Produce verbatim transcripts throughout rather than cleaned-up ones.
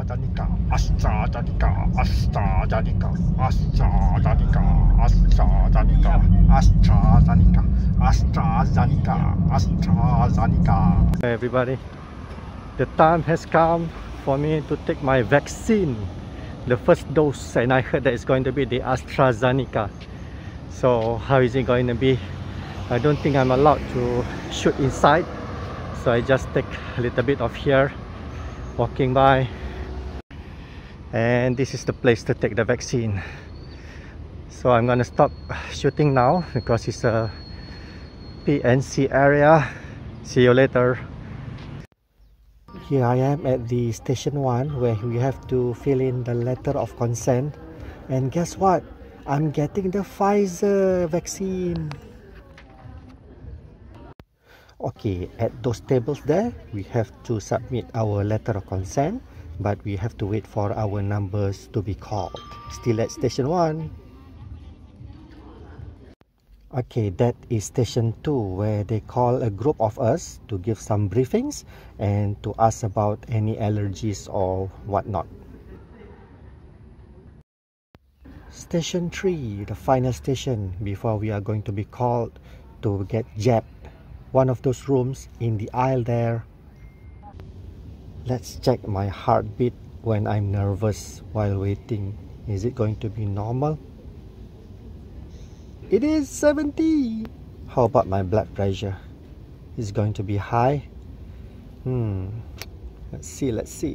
AstraZeneca, AstraZeneca, AstraZeneca, AstraZeneca, AstraZeneca, AstraZeneca, AstraZeneca, AstraZeneca. Hey everybody, the time has come for me to take my vaccine, the first dose, and I heard that it's going to be the AstraZeneca. So how is it going to be? I don't think I'm allowed to shoot inside, so I just take a little bit of here, walking by, and this is the place to take the vaccine. So I'm gonna stop shooting now because it's a P N C area. See you later. Here I am at the station one, where we have to fill in the letter of consent, and guess what? I'm getting the Pfizer vaccine. Okay, at those tables there, we have to submit our letter of consent, but we have to wait for our numbers to be called. Still at station one. Okay, that is station two, where they call a group of us to give some briefings and to ask about any allergies or whatnot. Station three, the final station before we are going to be called to get jabbed. One of those rooms in the aisle there. Let's check my heartbeat when I'm nervous while waiting. Is it going to be normal? It is seventy. How about my blood pressure? Is it going to be high? Hmm. Let's see, let's see.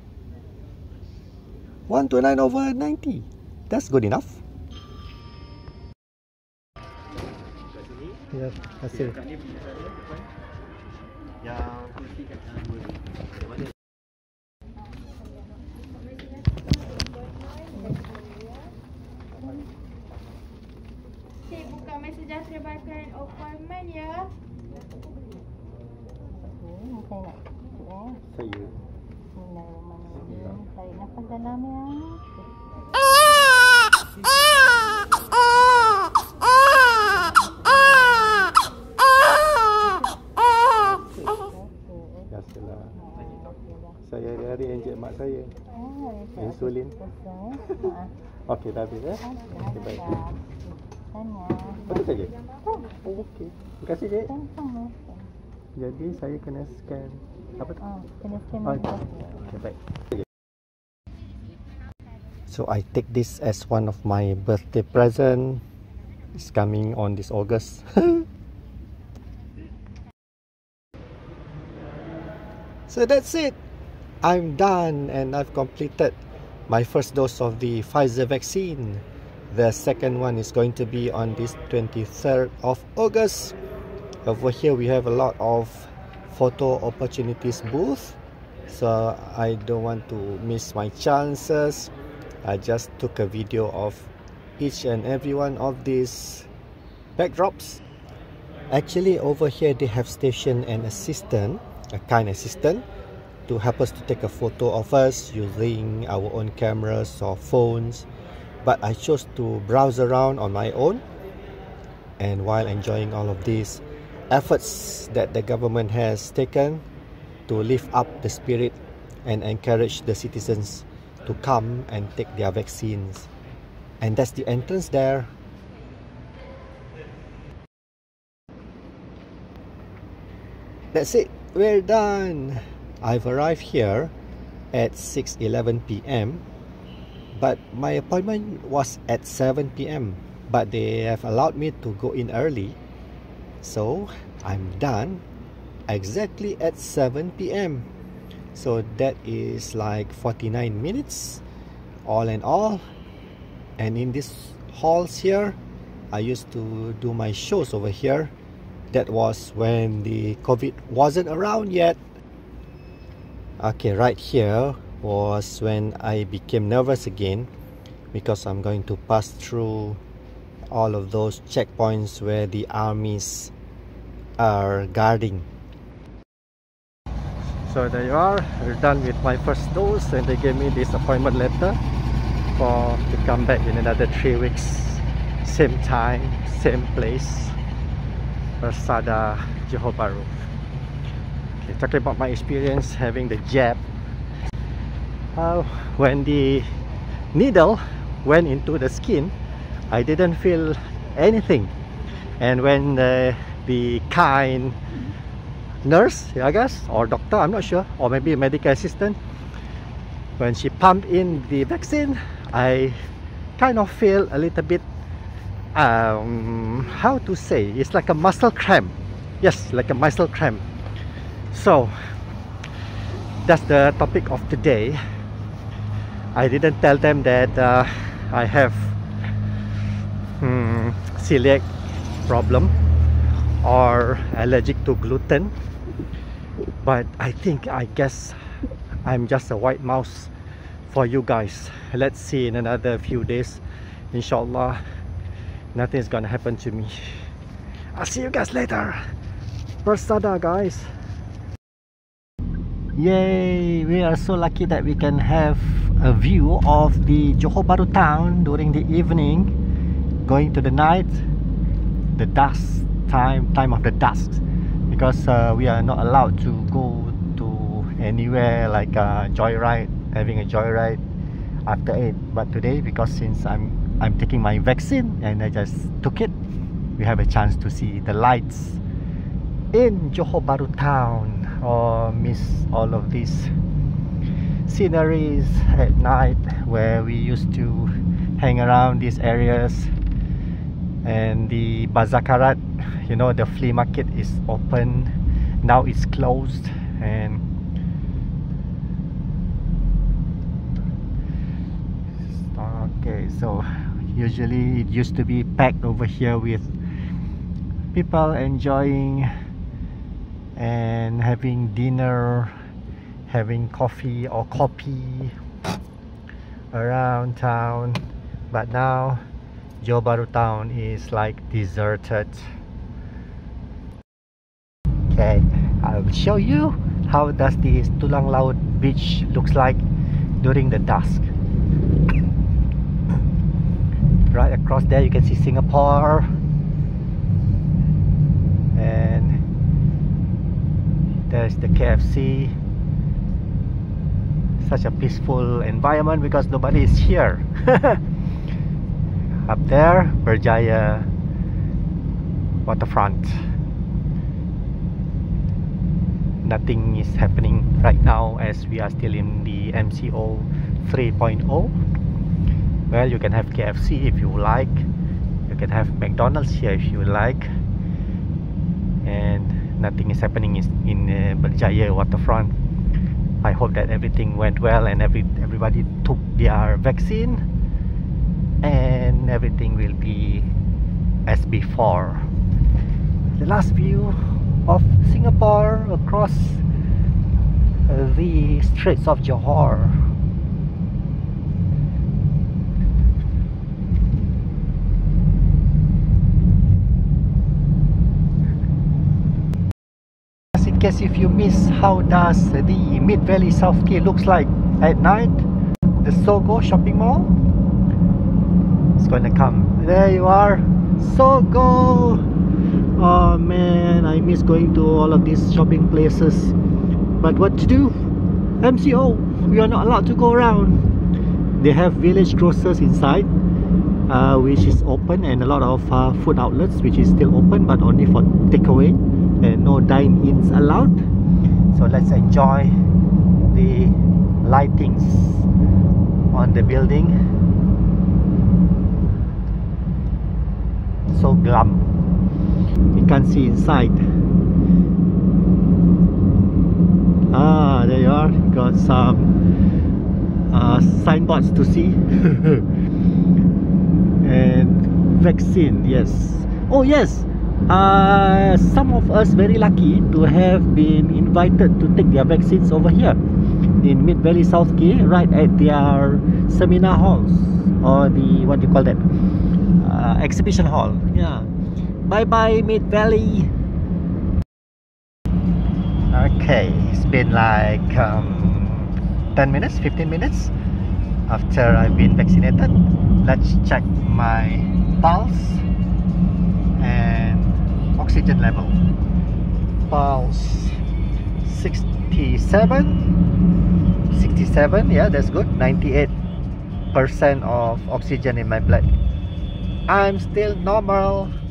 one twenty-nine over ninety. That's good enough. Ya, terima kasih. Cik buka mesej sejahtera appointment ya. Saya nak eh. Saya. Bismillahirrahmanirrahim. Tarik nafas dalam ya. Saya hari-hari enjek mak saya. Oh, insulin. Okey, dah habis eh? Okey, baik. Betul saja? Oh, okey. Terima kasih, Cik. Jadi, saya kena scan. Apa tu? Oh, kena scan. Okey, baik. So, I take this as one of my birthday present. It's coming on this August. So, that's it. I'm done and I've completed my first dose of the Pfizer vaccine. The second one is going to be on this twenty-third of August. Over here we have a lot of photo opportunities booth, so I don't want to miss my chances. I just took a video of each and every one of these backdrops. Actually over here they have stationed an assistant, a kind assistant, to help us to take a photo of us using our own cameras or phones, but I chose to browse around on my own. And while enjoying all of these efforts that the government has taken to lift up the spirit and encourage the citizens to come and take their vaccines. And that's the entrance there. That's it, we're done. I've arrived here at six eleven p m but my appointment was at seven p m but they have allowed me to go in early, so I'm done exactly at seven p m So that is like forty-nine minutes all in all. And in these halls here, I used to do my shows over here. That was when the COVID wasn't around yet. Okay, right here was when I became nervous again, because I'm going to pass through all of those checkpoints where the armies are guarding. So there you are, we're done with my first dose, and they gave me this appointment letter for to come back in another three weeks. Same time, same place, Persada Johor Bahru. Okay, talking about my experience having the jab. uh, when the needle went into the skin, I didn't feel anything, and when the, the kind nurse, I guess, or doctor, I'm not sure, or maybe a medical assistant, when she pumped in the vaccine, I kind of feel a little bit, um, how to say, it's like a muscle cramp. Yes, like a muscle cramp. So that's the topic of today. I didn't tell them that uh, I have hmm, celiac problem or allergic to gluten, but I think, I guess I'm just a white mouse for you guys. Let's see in another few days, inshallah, nothing's gonna happen to me. I'll see you guys later. Persada, guys. Yay, we are so lucky that we can have a view of the Johor Bahru town during the evening, going to the night, the dusk time, time of the dusk, because uh, we are not allowed to go to anywhere like a joyride, having a joyride after eight. But today, because since I'm I'm taking my vaccine and I just took it, we have a chance to see the lights in Johor Bahru town, or miss all of these sceneries at night where we used to hang around these areas. And the Bazaar Karat, you know, the flea market is open. Now it's closed. And okay, so usually it used to be packed over here with people enjoying and having dinner, having coffee or coffee around town. But now Johor Bahru town is like deserted. Okay, I will show you how does the Tulang Laut beach looks like during the dusk. Right across there you can see Singapore, and there's the K F C. Such a peaceful environment because nobody is here. Up there, Berjaya waterfront. Nothing is happening right now as we are still in the M C O three point oh. Well, you can have K F C if you like. You can have McDonald's here if you like. And nothing is happening in, in uh, Berjaya waterfront. I hope that everything went well and every everybody took their vaccine, and everything will be as before. The last view of Singapore across uh, the Straits of Johor. In case if you miss how does the Mid Valley South Quay looks like at night, the Sogo shopping mall, it's gonna come. There you are, Sogo. Oh man, I miss going to all of these shopping places, but what to do? M C O, we are not allowed to go around. They have village grocers inside, uh, which is open, and a lot of uh, food outlets which is still open but only for takeaway, and no dine-ins allowed. So let's enjoy the lightings on the building. So glam. You can't see inside. Ah, there you are. Got some uh, signboards to see. And vaccine, yes. Oh yes, uh, some of us very lucky to have been invited to take their vaccines over here in Mid Valley South Quay, right at their seminar halls, or the, what do you call that, uh, exhibition hall. Yeah. Bye bye Mid Valley. Okay, it's been like um, ten minutes, fifteen minutes after I've been vaccinated. Let's check my pulse and oxygen level. Pulse sixty-seven, ninety-seven, yeah, that's good. ninety-eight percent of oxygen in my blood. I'm still normal.